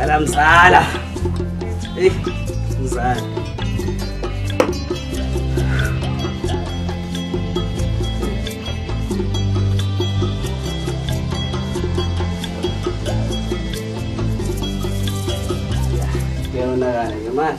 mzala. Hey, mzala. Kuyabonakala ke manje.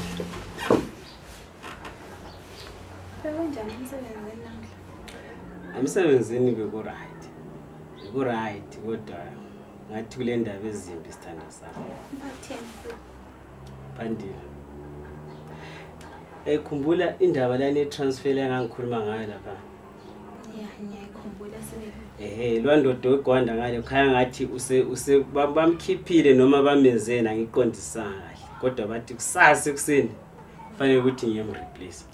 Sebenjani emsebenzini namhla? Emsebenzini beku-right kodwa ngathi kule ndaba ezimbi isithando sami. Batheni? Phandile. Khumbula indaba lana etransfer engangikhuluma ngayo lapha. Yeah, ngiyayikhumbula sebe. Lo ndodo ogwanda ngale khaya ngathi bamkhiphile noma bamenzena ngiqondisanga kahle. Kodwa bathi kusasa ekuseni fanele ukuthi ngiyemreplace.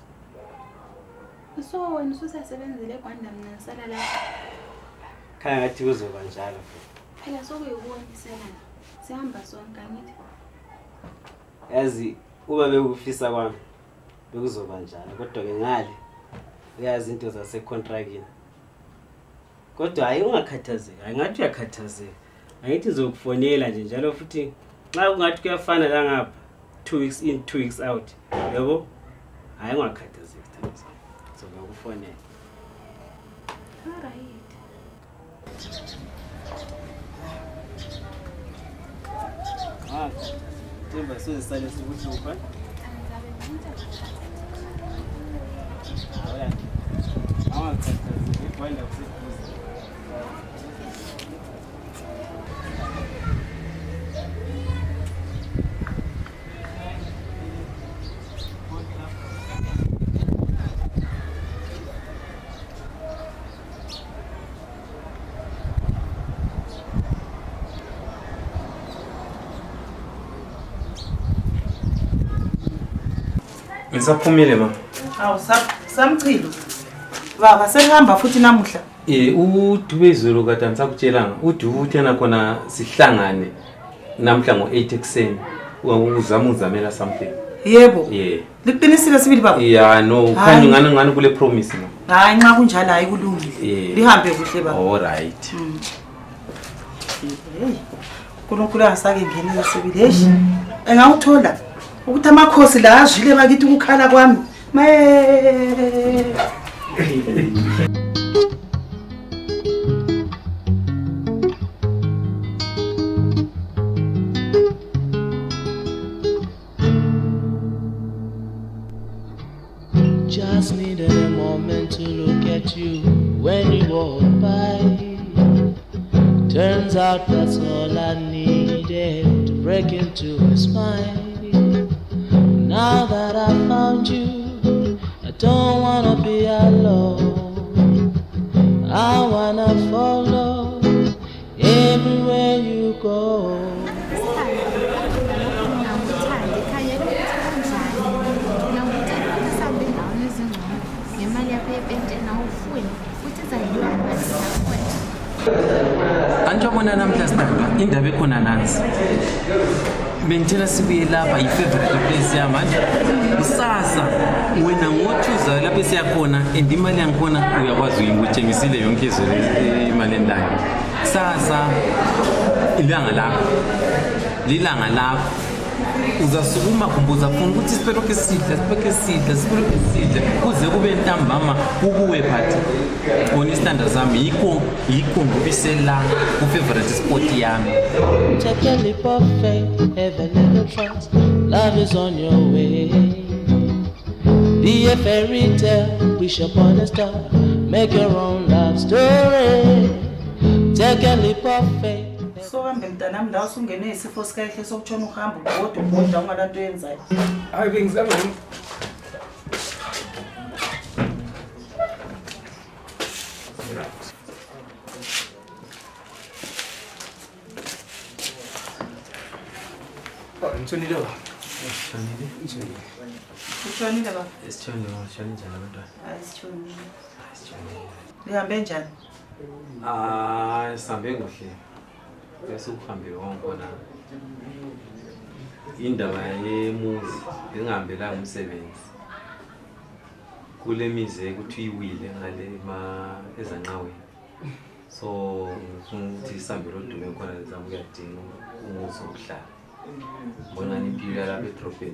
So wena ususasebenzile eGwanda mina ngisala lapha. Khaya ngathi kuzoba njalo. Phela sokuyibona sihamba sonke ngithi. Yazi uba bekufisa kwami bekuzoba njalo kodwa ke ngale uyazi into zase contractini. Kodwa hayi ungakhathazeki, ayingathi uyakhathazeka. Angithi ngizokufonela nje njalo futhi nxa ungathi kuyafana la ngapha 2 weeks in 2 weeks out. Yabo? Hayi ungakhathazeki thanzi. Ngizokufonela. Alright. Temba sosisale sikuhlupha. Awela. Awakhathazeki iGwanda kuseduze. Ngisaphumile ma. Awu samchilo. Baba sehamba futhi namuhla. Udubezulu kade ngisakutshelanga. Udubu uthena khona sihlangane namhla ngo8 ekseni. Uzamela something. Yebo. Yeah. Liqinisile sibili baba? Yeah, no, khanya ngani kule promise ma. Hayi nxa kunjalo hayi kulungile. Lihambe kuhle baba. All right. Hey. Kunonkulu angisake ngenile sibili. Hesh. Engawuthola ukuthi amakhosi la azwile bakithi ukukhala kwami. Just needed a moment to look at you when you walk by. Turns out that's all I needed to break into a smile. Now that I found you, I don't wanna be alone. I wanna follow everywhere you go. Anjobona namhla sithandwa indaba ekhona nansi. Bengithela sibuye lapha i-favorite place yami manje. Kusasa wena ngothuza lapha esiyakhona and imali yangikhona uyakwazi ukuthengisile yonke imali endala. Sasa ilanga lakho. Lilanga lakho. Uzasukuma kumbuza funa ukuthi sipelo ke sidla kuze kube ntambama kubuwe phathi. Bona istanda zami yikho ngibisela ku favorite spot yami. Take a leap of faith, have a little trust. Love is on your way. Be a fairy tale, wish upon a star. Make your own love story. Take a leap of faith. So hambe mntanami la usungene isifo sikahle sokutshona uhamba ubhoda ungalanto yenzayo. Hayi bengizama Ntsonile ba? Utshonile baba? Isithonile njani abantwana? Ayisitshonile. Lihambe njani? Sihambe kuhle. Bese ukuhambe wonke indaba yemuzi engihambelanga umsebenzi. Kule mize ukuthi uyiwile ngale ezanqaweni. So ngifuna ukuthi sihambe lodume khona zamu kuyadinga umuzi wokuhlala. Bona impilo lapha edrobheni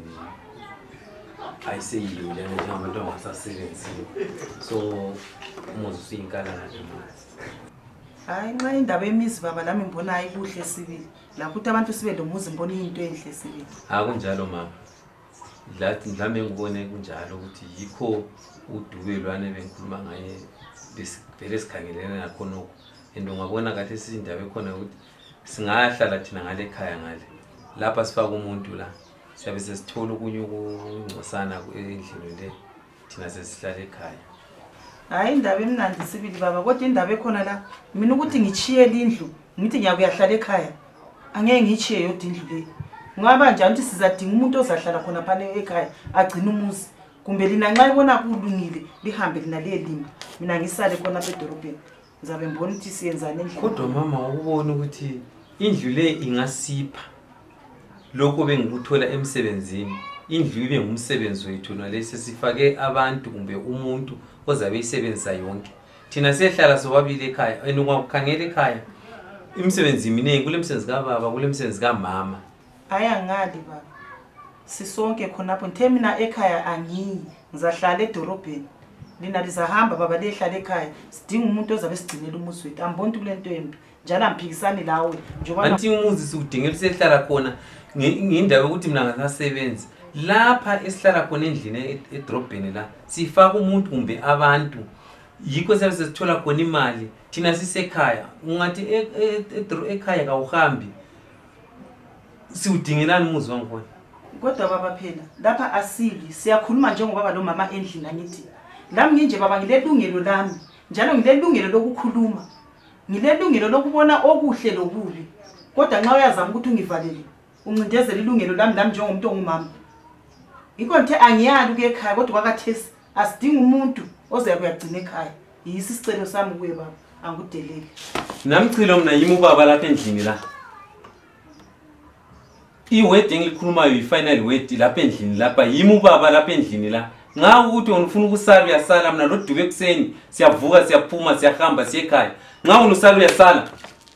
ayiseyiyo lena njengabantu abangasasebenziyo. So umuzi usiyinkala nje manje. Hayi nxa indaba emizi baba lami ngibona ayikuhle sibili. Lapho ukuthi abantu sibe lomuzi ngibona into enhle sibili. Akunjalo mama. Dlame ngibone kunjalo ukuthi yikho udubelwane bengikhuluma ngaye besivele sikhangelene nakhona and ungabona kahle sindaba ekhona ukuthi singahlala thina ngale ekhaya ngale. Lapha sifaka umuntu la siyabe sesithola okunye ukungcosana endlini le thina sesihlala ekhaya. Hayi indaba emnandi sibili baba kodwa indaba ekhona la mina ukuthi ngichiyele indlu ngithi ngiyakuyahlala ekhaya angeke ngichiye yodwa indlu le. Ngaba njani ukuthi sizadinga umuntu ozahlala khona phana ekhaya agcina umuzi kumbe lina nxa ibona kulungile lihambe lina lelima mina ngisale khona edorobheni ngizabe ngibona ukuthi siyenzane endlini. Kodwa mama ukubona ukuthi indlu le ingasipha lokho bengikuthola emsebenzini indlu ibe ngumsebenzi wethu nalesi sifake abantu kumbe umuntu ozabe isebenzisa yonke thina sihlala sobabili ekhaya ungakukhangela ekhaya imisebenzi iminingi kule msebenzi kababa kule msebenzi kamama. Aya ngali baba sisonke khonapho ngithe mina ekhaya angiyi ngizahlala edorobheni lina lizahamba baba lehlala ekhaya sidinga umuntu ozabe sigcinela umuzi wethu ambona ukuthi kulento yembi njalo amphikisani lawe njengoba anti umuzi siudingela sihlala khona ngindawo ukuthi mina ngasasebenzi lapha esihlala khona endlini edrobheni la sifaka umuntu kumbe abantu yikho sesithola khona imali thina sisekhaya ungathi ekhaya kawuhambi siudingelani umuzi wangikhona. Kodwa baba phela lapha asili siyakhuluma njengoba lo mama endlini angithi lami nginje baba ngilelungelo lami njalo ngilelungelo lokukhuluma ngilelungelo lokubona okuhle lokubi kodwa nxa uyazama ukuthi ungivalele uncindezela ilungelo lami njengomuntu ongumama yikho ngithe angiyali ukuya ekhaya kodwa kwakathesi asidinga umuntu ozabe uyagcina ekhaya yisi isicelo sami kuye baba angudeleli namchilo mina yimi ubaba lapha endlini la iword engilikhulumayo yi-final word lapha endlini lapha yimi ubaba lapha endlini la nxa ukuthi ufuna ukusala uyasala mina lodube ekuseni siyavuka siyaphuma siyahamba siye ekhaya nxa unusala uyasala.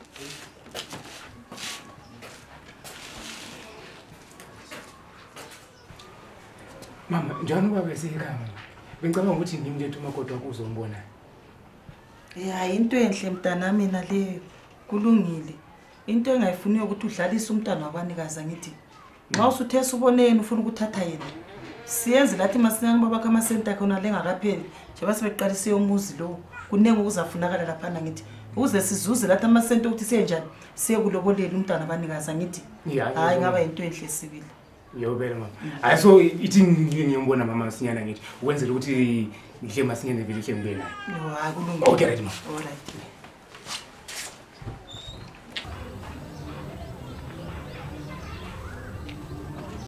Mama njani ubaba esekhaya bengicabanga ukuthi ngimlethe umakoti wakho uzombona. Hayi into enhle mntanami mina leyo kulungile into engayifuniyo ukuthi udlalise umntwana wabanikazi ngithi nxa usuthesa uboneni ufuna ukuthatha yena siyenze lathi masinyane babakho amasenta khona lengakapheli njengoba sebeqalise umuzi lo kunenge ukuzafunakala lapha ngithi uze sizuze lathi amasenta ukuthi siyenjani siye kulobolela umntwana wabanikazi ngithi hayi ngaba into enhle sibili. Yobela mama. Hayi so ithi ngiyombona mama masinyana ngithi ukwenzela ukuthi ngihle masinyane vele hle ngibe naye. Hayi kulungile. Okay right mama. All right.